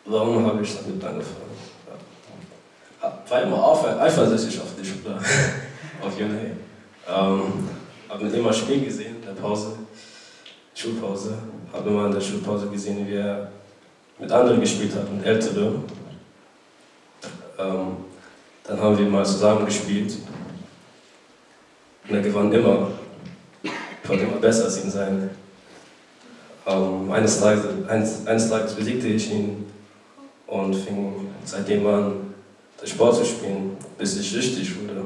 Warum habe ich damit angefangen? War immer eifersüchtig auf dich, oder? Auf Juni. Habe mit ihm mal Spiel gesehen in der Pause, Schulpause. Habe immer in der Schulpause gesehen, wie er mit anderen gespielt hat, mit Älteren. Dann haben wir mal zusammen gespielt. Und er gewann immer. Ich wollte immer besser als ihn sein. Eines Tages besiegte ich ihn und fing seitdem an, den Sport zu spielen, bis ich süchtig wurde.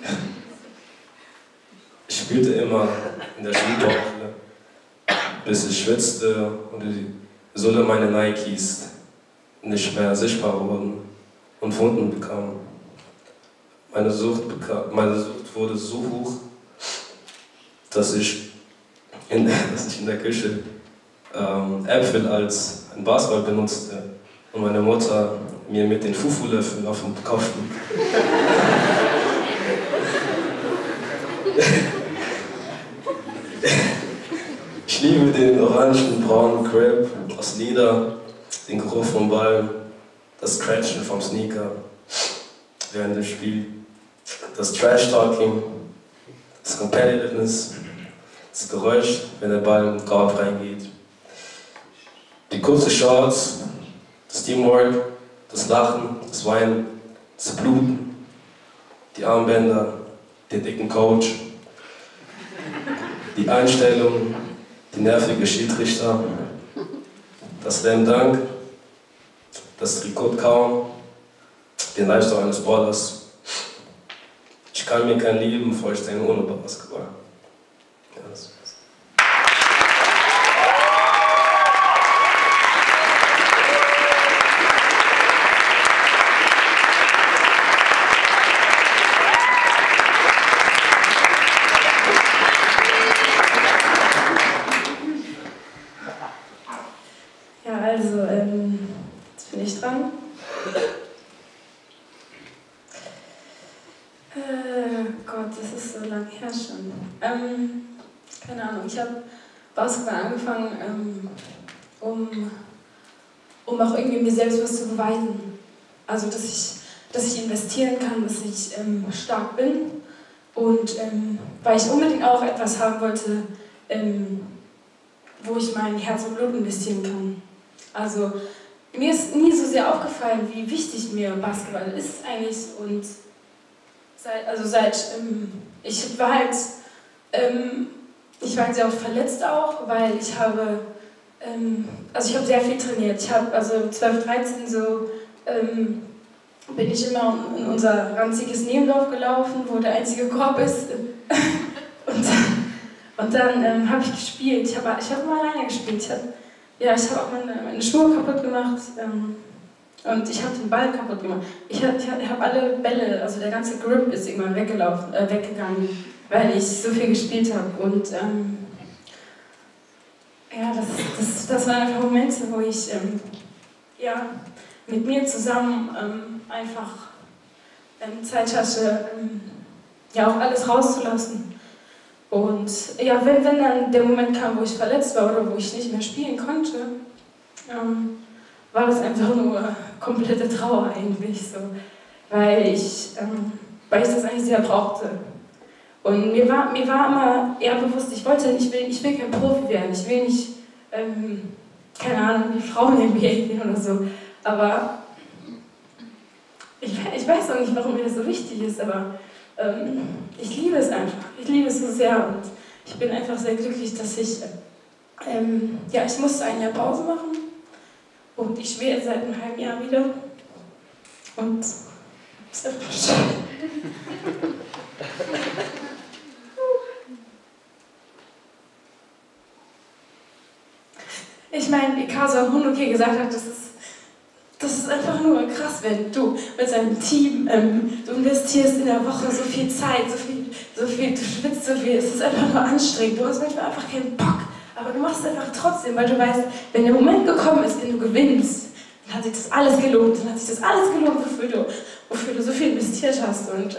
Ich spielte immer in der Schulpause, bis ich schwitzte und die Sohle meiner Nikes nicht mehr sichtbar wurden und Wunden bekam. Meine Sucht wurde so hoch, dass ich in der Küche Äpfel als ein Basketball benutzte und meine Mutter mir mit den Fufu-Löffeln auf den Kopf schlug. Ich liebe den orangen, braunen Crepe aus Leder, den Geruch vom Ball, das Scratchen vom Sneaker während dem Spiel, das Trash-Talking, das Competitiveness, das Geräusch, wenn der Ball im Korb reingeht, die kurzen Shorts, das Teamwork, das Lachen, das Weinen, das Bluten, die Armbänder, den dicken Coach, die Einstellung, die nervige Schiedsrichter, das Slam Dunk, das Trikot kaum, den Lifestyle eines Ballers. Ich kann mir kein Leben vorstellen ohne Basketball. Ja, das war's. Ja, also, jetzt bin ich dran. Gott, das ist so lange her schon. Keine Ahnung, ich habe Basketball angefangen, um auch irgendwie mir selbst was zu beweisen. Also, dass ich investieren kann, dass ich stark bin und weil ich unbedingt auch etwas haben wollte, wo ich mein Herz und Blut investieren kann. Also, mir ist nie so sehr aufgefallen, wie wichtig mir Basketball ist eigentlich und ich war halt sehr oft verletzt auch, weil ich habe sehr viel trainiert. Ich habe also 12, 13 so bin ich immer in unser ranziges Nebendorf gelaufen, wo der einzige Korb ist. und dann habe ich gespielt. Ich habe immer alleine gespielt. Ich habe auch meine Schuhe kaputt gemacht. Und ich habe den Ball kaputt gemacht. Ich habe alle Bälle, also der ganze Grip ist irgendwann weggegangen, weil ich so viel gespielt habe. Und das waren einfach Momente, wo ich mit mir zusammen einfach Zeit hatte, auch alles rauszulassen. Und ja, wenn dann der Moment kam, wo ich verletzt war oder wo ich nicht mehr spielen konnte, war das einfach nur komplette Trauer eigentlich so, weil ich das eigentlich sehr brauchte. Und mir war immer eher bewusst, ich will kein Profi werden, ich will nicht, keine Ahnung, wie Frauen in NBA gehen oder so, aber ich weiß auch nicht, warum mir das so wichtig ist, aber ich liebe es einfach, ich liebe es so sehr und ich bin einfach sehr glücklich, dass ich musste ein Jahr Pause machen. Und ich spiele jetzt seit einem halben Jahr wieder. Und es ist einfach schön. Ich meine, wie Kaso Hunduke gesagt hat, das ist einfach nur krass, wenn du mit deinem Team, du investierst in der Woche so viel Zeit, so viel, du schwitzt so viel, es ist einfach nur anstrengend, du hast manchmal einfach keinen Bock. Aber du machst es einfach trotzdem, weil du weißt, wenn der Moment gekommen ist, wenn du gewinnst, dann hat sich das alles gelohnt. Dann hat sich das alles gelohnt, wofür du so viel investiert hast. Und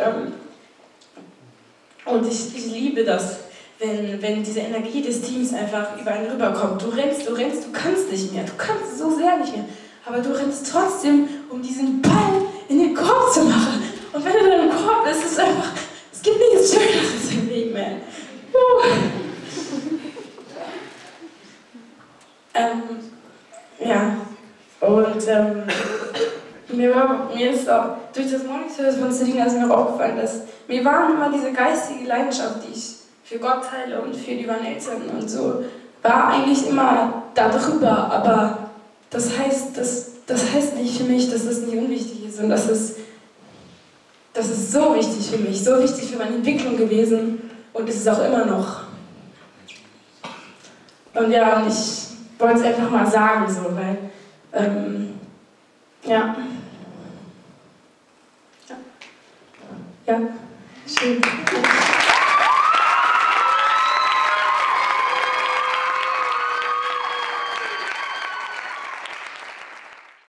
ich liebe das, wenn diese Energie des Teams einfach über einen rüberkommt. Du rennst, du kannst nicht mehr, du kannst so sehr nicht mehr. aber du rennst trotzdem, um diesen Ball in den Korb zu machen. Und wenn er dann im Korb ist, ist es einfach, es gibt nichts Schöneres im Leben, man. Ja, und mir ist auch durch das Morning Service von Selina ist mir auch aufgefallen, dass mir war immer diese geistige Leidenschaft, die ich für Gott teile und für die Van Eltern und so, war eigentlich immer darüber, aber das heißt nicht für mich, dass das nicht unwichtig ist und das ist so wichtig für mich, so wichtig für meine Entwicklung gewesen und ist es auch immer noch. Und ja, und ich wollte es einfach mal sagen, so, weil, ja. Ja, schön.